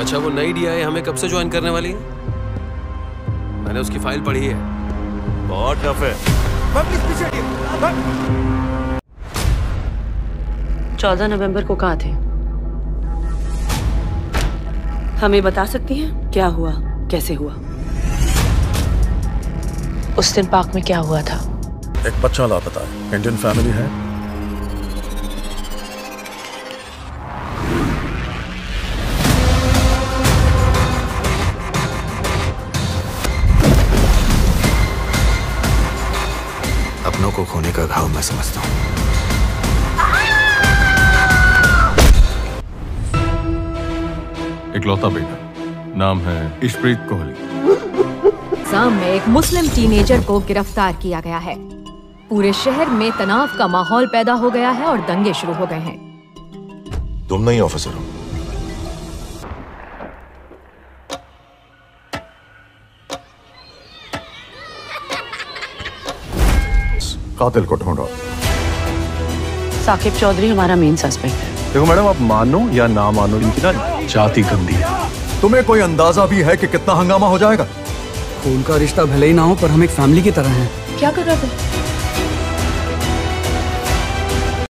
अच्छा, वो नई डीआई हमें कब से ज्वाइन करने वाली है? मैंने उसकी फाइल पढ़ी है, बहुत टफ है। 14 नवंबर को कहाँ थे? हमें बता सकती हैं क्या हुआ, कैसे हुआ? उस दिन पार्क में क्या हुआ था? एक बच्चा लापता है, इंडियन फैमिली है। अपनों को खोने का घाव मैं समझता हूँ। इकलौता बेटा, नाम है इशप्रीत कोहली। शाम में एक मुस्लिम टीनेजर को गिरफ्तार किया गया है। पूरे शहर में तनाव का माहौल पैदा हो गया है और दंगे शुरू हो गए हैं। तुम नहीं ऑफिसर हो। कातिल को ढूंढो। साकिब चौधरी हमारा मेन सस्पेक्ट है। देखो मैडम, आप मानो या ना मानो, इनकी ना जाति गंदी है। तुम्हें कोई अंदाजा भी है कि कितना हंगामा हो जाएगा? खून का रिश्ता भले ही ना हो, पर हम एक फैमिली की तरह हैं। क्या कर रहा था?